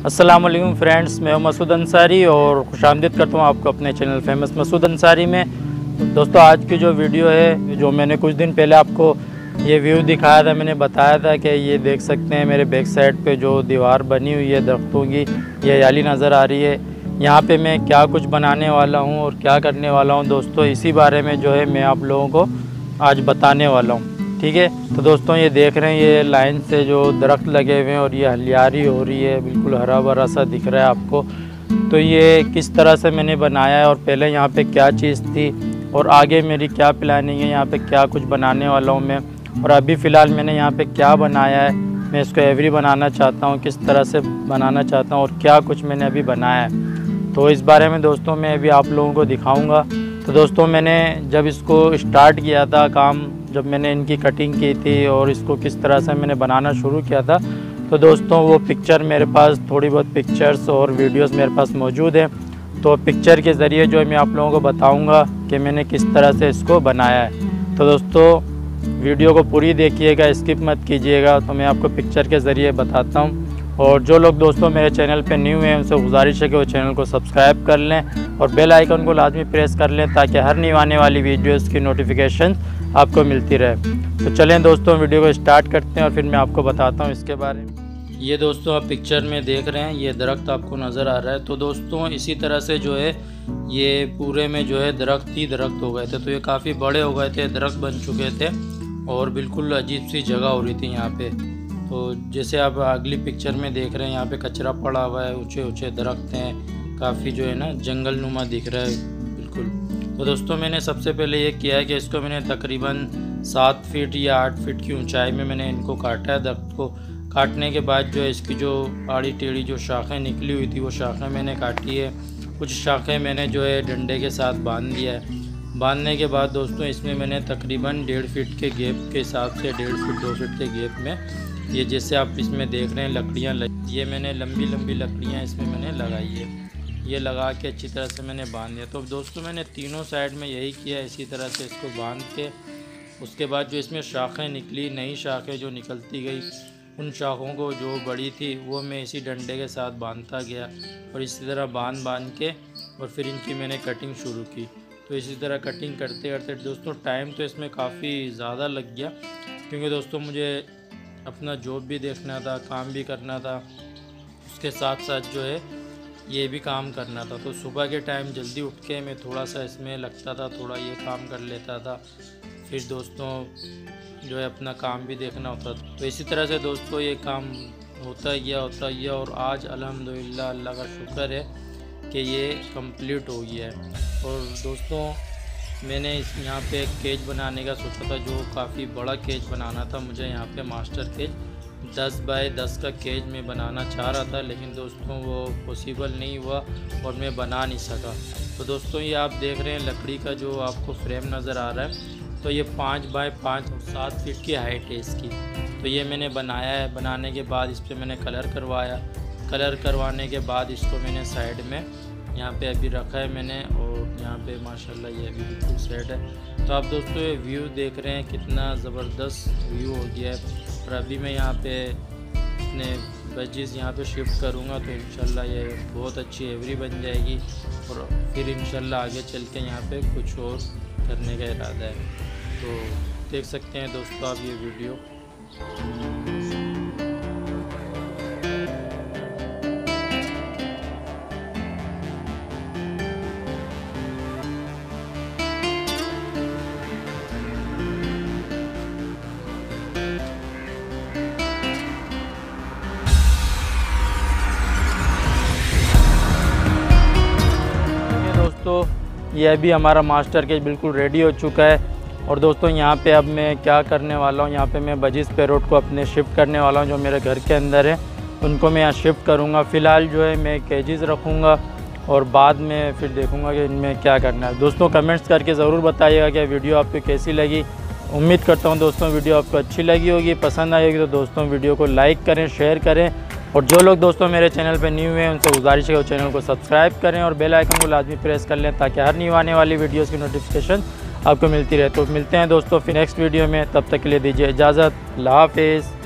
अस्सलाम वालेकुम फ्रेंड्स, मैं मसूद अंसारी और खुशामदीद करता हूँ आपको अपने चैनल फेमस मसूद अंसारी में। दोस्तों, आज की जो वीडियो है, जो मैंने कुछ दिन पहले आपको ये व्यू दिखाया था, मैंने बताया था कि ये देख सकते हैं मेरे बैक साइड पे जो दीवार बनी हुई है दरख्तों की, ये हरियाली नज़र आ रही है। यहाँ पे मैं क्या कुछ बनाने वाला हूँ और क्या करने वाला हूँ दोस्तों, इसी बारे में जो है मैं आप लोगों को आज बताने वाला हूँ। ठीक है, तो दोस्तों ये देख रहे हैं, ये लाइन से जो दरख्त लगे हुए हैं और ये हरियाली हो रही है, बिल्कुल हरा भरा सा दिख रहा है आपको। तो ये किस तरह से मैंने बनाया है और पहले यहाँ पे क्या चीज़ थी और आगे मेरी क्या प्लानिंग है, यहाँ पे क्या कुछ बनाने वाला हूँ मैं, और अभी फ़िलहाल मैंने यहाँ पे क्या बनाया है, मैं इसको एवरी बनाना चाहता हूँ, किस तरह से बनाना चाहता हूँ और क्या कुछ मैंने अभी बनाया है, तो इस बारे में दोस्तों मैं अभी आप लोगों को दिखाऊँगा। तो दोस्तों, मैंने जब इसको स्टार्ट किया था काम, जब मैंने इनकी कटिंग की थी और इसको किस तरह से मैंने बनाना शुरू किया था, तो दोस्तों वो पिक्चर मेरे पास, थोड़ी बहुत पिक्चर्स और वीडियोस मेरे पास मौजूद हैं। तो पिक्चर के ज़रिए जो है मैं आप लोगों को बताऊंगा कि मैंने किस तरह से इसको बनाया है। तो दोस्तों वीडियो को पूरी देखिएगा, स्किप मत कीजिएगा। तो मैं आपको पिक्चर के ज़रिए बताता हूँ। और जो लोग दोस्तों मेरे चैनल पे न्यू हैं, उनसे गुजारिश है कि वो चैनल को सब्सक्राइब कर लें और बेल आइकन को लाजमी प्रेस कर लें, ताकि हर न्यू आने वाली वीडियोस की नोटिफिकेशन आपको मिलती रहे। तो चलें दोस्तों, वीडियो को स्टार्ट करते हैं और फिर मैं आपको बताता हूँ इसके बारे में। ये दोस्तों आप पिक्चर में देख रहे हैं, ये दरख्त आपको नज़र आ रहा है। तो दोस्तों इसी तरह से जो है ये पूरे में जो है दरख्त ही दरख्त हो गए थे। तो ये काफ़ी बड़े हो गए थे, दरख्त बन चुके थे और बिल्कुल अजीब सी जगह हो रही थी यहाँ पे। तो जैसे आप अगली पिक्चर में देख रहे हैं, यहाँ पे कचरा पड़ा हुआ है, ऊंचे ऊंचे दरख्त हैं, काफ़ी जो है ना जंगल नुमा दिख रहा है बिल्कुल। तो दोस्तों मैंने सबसे पहले ये किया है कि इसको मैंने तकरीबन 7 फीट या 8 फीट की ऊंचाई में मैंने इनको काटा है। दरख्त को काटने के बाद जो है इसकी जो आड़ी टेढ़ी जो शाखें निकली हुई थी, वो शाखें मैंने काटी है। कुछ शाखें मैंने जो है डंडे के साथ बांध दिया है। बांधने के बाद दोस्तों इसमें मैंने तकरीबन 1.5 फीट के गैप के हिसाब से, 1.5 फीट 2 फीट के गैप में, ये जैसे आप इसमें देख रहे हैं लकड़ियाँ, ये मैंने लंबी लंबी लकड़ियाँ इसमें मैंने लगाई है। ये लगा के अच्छी तरह से मैंने बांध दिया। तो दोस्तों मैंने तीनों साइड में यही किया, इसी तरह से इसको बांध के उसके बाद जो इसमें शाखें निकली, नई शाखें जो निकलती गई, उन शाखों को जो बड़ी थी वो मैं इसी डंडे के साथ बांधता गया और इसी तरह बांध के और फिर इनकी मैंने कटिंग शुरू की। तो इसी तरह कटिंग करते करते दोस्तों टाइम तो इसमें काफ़ी ज़्यादा लग गया, क्योंकि दोस्तों मुझे अपना जॉब भी देखना था, काम भी करना था, उसके साथ साथ जो है ये भी काम करना था। तो सुबह के टाइम जल्दी उठ के मैं थोड़ा सा इसमें लगता था, थोड़ा ये काम कर लेता था, फिर दोस्तों जो है अपना काम भी देखना होता था। तो इसी तरह से दोस्तों ये काम होता गया और आज अल्हम्दुलिल्लाह अल्लाह का शुक्र है कि ये कंप्लीट हो गया है। और दोस्तों मैंने यहाँ पे एक केज बनाने का सोचा था, जो काफ़ी बड़ा केज बनाना था मुझे। यहाँ पे मास्टर केज 10 बाय 10 का केज मैं बनाना चाह रहा था, लेकिन दोस्तों वो पॉसिबल नहीं हुआ और मैं बना नहीं सका। तो दोस्तों ये आप देख रहे हैं लकड़ी का जो आपको फ्रेम नज़र आ रहा है, तो ये 5 बाय 5 और 7 फीट की हाइट है इसकी। तो ये मैंने बनाया है। बनाने के बाद इस पर मैंने कलर करवाया। कलर करवाने के बाद इसको मैंने साइड में यहाँ पे अभी रखा है मैंने, और यहाँ पे माशाल्लाह ये अभी बिल्कुल सेट है। तो आप दोस्तों ये व्यू देख रहे हैं, कितना ज़बरदस्त व्यू हो गया है। और अभी मैं यहाँ पे अपने बजेस यहाँ पे शिफ्ट करूँगा, तो इंशाल्लाह ये बहुत अच्छी एवरी बन जाएगी और फिर इंशाल्लाह आगे चल के यहाँ पे कुछ और करने का इरादा है। तो देख सकते हैं दोस्तों आप ये वीडियो। दोस्तों ये अभी हमारा मास्टर केज बिल्कुल रेडी हो चुका है। और दोस्तों यहाँ पे अब मैं क्या करने वाला हूँ, यहाँ पे मैं बजीज पैरोट को अपने शिफ्ट करने वाला हूँ, जो मेरे घर के अंदर है उनको मैं यहाँ शिफ्ट करूँगा। फ़िलहाल जो है मैं केजेस रखूँगा और बाद में फिर देखूँगा कि इनमें क्या करना है। दोस्तों कमेंट्स करके ज़रूर बताइएगा कि वीडियो आपको कैसी लगी। उम्मीद करता हूँ दोस्तों वीडियो आपको अच्छी लगी होगी, पसंद आई होगी। तो दोस्तों वीडियो को लाइक करें, शेयर करें, और जो लोग दोस्तों मेरे चैनल पे न्यू हैं उनसे गुजारिश है वो चैनल को सब्सक्राइब करें और बेल आइकन को लाजमी प्रेस कर लें, ताकि हर न्यू आने वाली वीडियोस की नोटिफिकेशन आपको मिलती रहे। तो मिलते हैं दोस्तों फिर नेक्स्ट वीडियो में, तब तक के लिए दीजिए इजाज़त। अल्लाह हाफिज़।